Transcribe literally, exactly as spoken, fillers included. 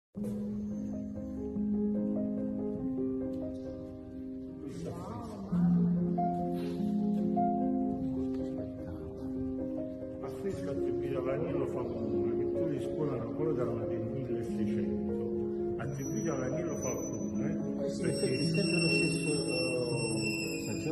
Affresco attribuito all'agnello fa comune che tutte le scuole erano quello erano del milleseicento.